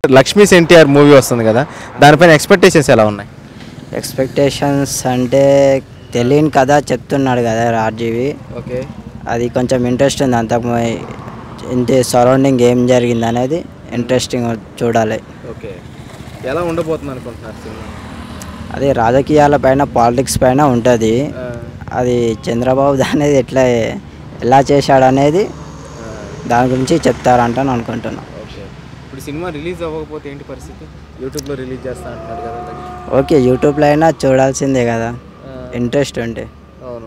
Lakshmi NTR movie వస్తుంది కదా, దానిపైన ఎక్స్పెక్టేషన్స్ ఎలా ఉన్నాయి? ఎక్స్పెక్టేషన్స్ అంటే తెలియని కథ చెప్తున్నాడు కదా RGV. ఓకే, అది కొంచెం ఇంట్రెస్ట్ ఉంది. అంతకు ఇంటి సరౌండింగ్ ఏం జరిగింది అనేది ఇంట్రెస్టింగ్ చూడాలి. ఓకే, ఎలా ఉండబోతుంది అనుకుంటున్నారు సినిమా? అది రాజకీయాల పైన, పాలిటిక్స్ పైన ఉంటుంది. అది చంద్రబాబు అనేది ఎలా చేశాడు అనేది దాని గురించి చెప్తారంట అని అనుకుంటున్నాను. ఇప్పుడు సినిమా రిలీజ్ అవ్వకపోతే ఏంటి పరిస్థితి? యూట్యూబ్లో రిలీజ్ చేస్తా అంటున్నారు కదా. ఓకే, యూట్యూబ్లో అయినా చూడాల్సిందే కదా, ఇంట్రెస్ట్ ఉంటే. అవును,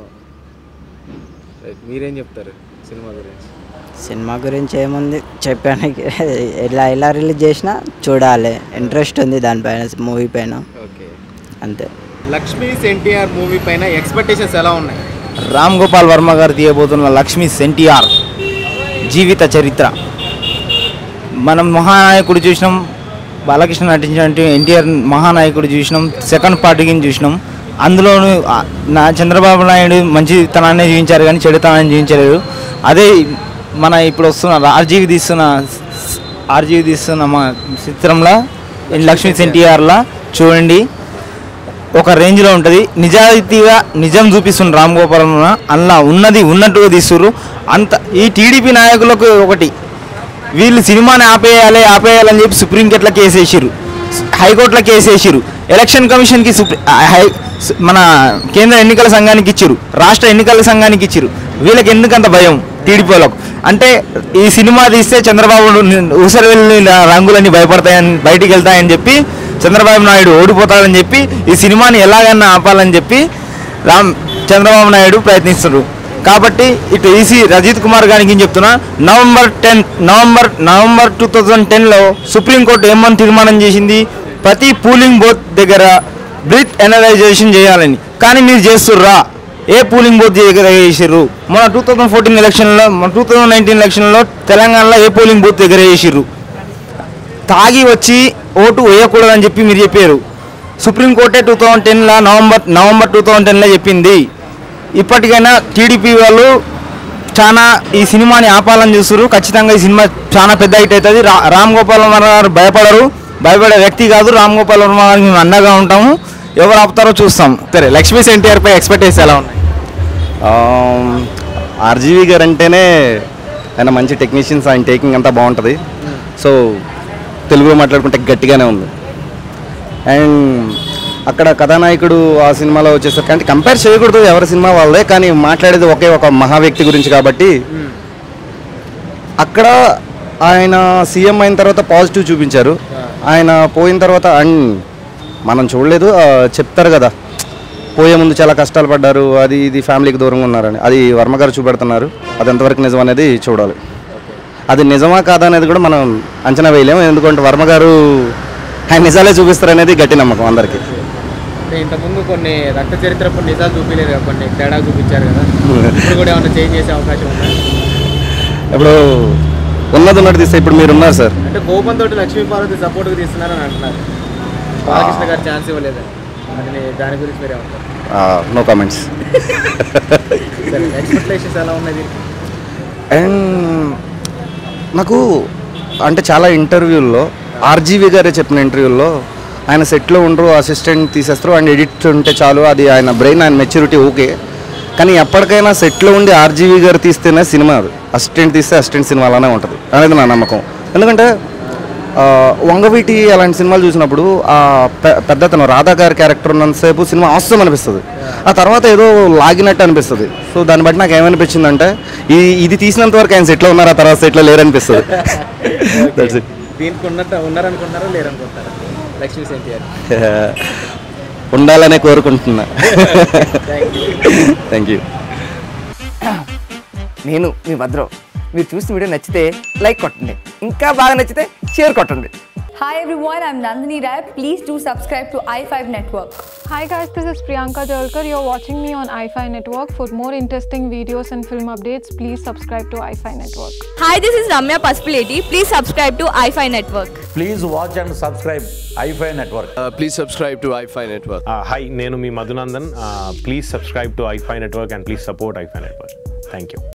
మీరేం చెప్తారు సినిమా గురించి? సినిమా గురించి ఏముంది చెప్పడానికి, ఎలా రిలీజ్ చేసినా చూడాలి, ఇంట్రెస్ట్ ఉంది దానిపైన, మూవీ పైన. ఓకే, అంతే. లక్ష్మీ NTR మూవీ పైన ఎక్స్పెక్టేషన్స్ ఎలా ఉన్నాయి? గోపాల్ వర్మ గారు తీయబోతున్న లక్ష్మీ NTR జీవిత చరిత్ర. మనం మహానాయకుడు చూసినాం, బాలకృష్ణ నటించినట్టు NTR మహానాయకుడు చూసినాం, సెకండ్ పార్టీకి చూసినాం. అందులోనూ చంద్రబాబు నాయుడు మంచితనాన్ని జీవించారు కానీ చెడుతనాన్ని జీవించలేదు. అదే మన ఇప్పుడు వస్తున్న RGV తీస్తున్న మా చిత్రంలో లక్ష్మీ NTRలా చూడండి, ఒక రేంజ్లో ఉంటుంది. నిజాయితీగా నిజం చూపిస్తున్న గోపాల్ అందులో ఉన్నది ఉన్నట్టుగా తీస్తుర్రు. అంత ఈ టీడీపీ నాయకులకు ఒకటి, వీళ్ళు సినిమాని ఆపేయాలని చెప్పి సుప్రీంకోర్టులో కేసు వేసిర్రు, హైకోర్టులో కేసు వేసిర్రు, ఎలక్షన్ కమిషన్కి మన కేంద్ర ఎన్నికల సంఘానికి ఇచ్చిరు, రాష్ట్ర ఎన్నికల సంఘానికి ఇచ్చిరు. వీళ్ళకి ఎందుకంత భయం టీడీపీ వాళ్ళకు? అంటే ఈ సినిమా తీస్తే చంద్రబాబు ఊసరి వెళ్ళి రంగులన్నీ బయటికి వెళ్తాయని చెప్పి, చంద్రబాబు నాయుడు ఓడిపోతాడని చెప్పి, ఈ సినిమాని ఎలాగైనా ఆపాలని చెప్పి చంద్రబాబు నాయుడు ప్రయత్నిస్తున్నారు. కాబట్టి ఇటు ఈసీ రజిత్ కుమార్ గారికి ఏం చెప్తున్నా, నవంబర్ 2010లో సుప్రీంకోర్టు ఏమని తీర్మానం చేసింది, ప్రతి పూలింగ్ బూత్ దగ్గర బ్రీత్ ఎనలైజేషన్ చేయాలని. కానీ మీరు చేస్తుర్రా? ఏ పూలింగ్ బూత్ దగ్గర చేసిర్రు? మన 2014 ఎలక్షన్లో, మన 2019 ఎలక్షన్లో తెలంగాణలో ఏ పోలింగ్ బూత్ దగ్గర చేసిర్రు? తాగి వచ్చి ఓటు వేయకూడదని చెప్పి మీరు చెప్పారు. సుప్రీంకోర్టే 2010లో నవంబర్ 2010లో చెప్పింది. ఇప్పటికైనా టీడీపీ వాళ్ళు చాలా ఈ సినిమాని ఆపాలని చూస్తారు. ఖచ్చితంగా ఈ సినిమా చాలా పెద్ద హిట్ అవుతుంది. గోపాల్ వర్మ గారు భయపడే వ్యక్తి కాదు. గోపాల్ వర్మ గారికి మేము అండగా ఉంటాము. ఎవరు ఆపుతారో చూస్తాం. సరే, లక్ష్మీ NTR పై ఎక్స్పెక్టేషన్స్ ఎలా ఉన్నాయి? RGV గారు అంటేనే ఆయన మంచి టెక్నీషియన్స్, ఆయన టేకింగ్ అంతా బాగుంటుంది. సో తెలుగులో మాట్లాడుకుంటే గట్టిగానే ఉంది. అండ్ అక్కడ కథానాయకుడు ఆ సినిమాలో వచ్చేసరికి, అంటే కంపేర్ చేయకూడదు, ఎవరి సినిమా వాళ్ళదే, కానీ మాట్లాడేది ఒక మహా వ్యక్తి గురించి కాబట్టి అక్కడ ఆయన సీఎం అయిన తర్వాత పాజిటివ్ చూపించారు. ఆయన పోయిన తర్వాత అండ్ మనం చూడలేదు, చెప్తారు కదా పోయే ముందు చాలా కష్టాలు పడ్డారు, అది ఇది ఫ్యామిలీకి దూరంగా ఉన్నారని. అది వర్మ గారు చూపెడుతున్నారు. అది ఎంతవరకు నిజం అనేది చూడాలి. అది నిజమా కాదా అనేది కూడా మనం అంచనా వేయలేము, ఎందుకంటే వర్మ గారు ఆయన నిజాలే చూపిస్తారనేది గట్టి నమ్మకం అందరికీ. ఇంతకుముందు కొన్ని రక్త చరిత్ర నిజాలు చూపించలేరు కదా, కొన్ని తేడా చూపించారు కదా, ఇప్పుడు కూడా ఏమైనా చేంజ్ చేసే అవకాశం ఉందా? ఇప్పుడు ఉన్నట్టు తీస్తే ఇప్పుడు మీరు ఉన్నారు సార్, అంటే కోపంతో లక్ష్మీ పార్వతి సపోర్ట్గా తీస్తున్నారని అంటున్నారు. బాలకృష్ణ గారు ఛాన్స్ ఇవ్వలేదని, దాని గురించి మీరే ఉంటారు? No comments. ఎక్స్పెక్టేషన్స్ ఎలా ఉన్నది? అండ్ నాకు అంటే చాలా ఇంటర్వ్యూల్లో RGV గారే చెప్పిన ఇంటర్వ్యూల్లో, ఆయన సెట్లో ఉండరు, అసిస్టెంట్ తీసేస్తారు, అండ్ ఎడిట్ ఉంటే చాలు, అది ఆయన బ్రెయిన్, ఆయన మెచ్యూరిటీ ఓకే. కానీ ఎప్పటికైనా సెట్లో ఉండి RGV గారు తీస్తేనే సినిమా, అది అసిస్టెంట్ తీస్తే అసిస్టెంట్ సినిమా అలానే ఉంటుంది అనేది నా నమ్మకం. ఎందుకంటే వంగవీటి అలాంటి సినిమాలు చూసినప్పుడు ఆ పెద్దతను రాధా గారి క్యారెక్టర్ ఉన్నంతసేపు సినిమా అవసరం అనిపిస్తుంది, ఆ తర్వాత ఏదో లాగినట్టు అనిపిస్తుంది. సో దాన్ని బట్టి నాకు ఏమనిపించిందంటే, ఇది తీసినంత వరకు ఆయన సెట్లో ఉన్నారు, ఆ తర్వాత సెట్లో లేరనిపిస్తుంది. That's it. దీనికి ఉన్నారనుకుంటారా లేరనుకుంటారా లక్ష్మీ NTR? ఉండాలనే కోరుకుంటున్నా. Thank you. నేను మీ భద్రం. మీరు చూసిన వీడియో నచ్చితే లైక్ కొట్టండి, ఇంకా బాగా నచ్చితే షేర్ కొట్టండి. Hi everyone, I'm Nandamuri Taraka Ramarao. Please do subscribe to i5 Network. Hi guys, this is Priyanka Jalkar. You're watching me on i5 Network. For more interesting videos and film updates, please subscribe to i5 Network. Hi, this is Ramya Pasupuleti. Please subscribe to i5 Network. Please watch and subscribe i5 Network. Please subscribe to i5 Network. Hi, nenu mi Madhunandan. Please subscribe to i5 Network and please support i5 Network. Thank you.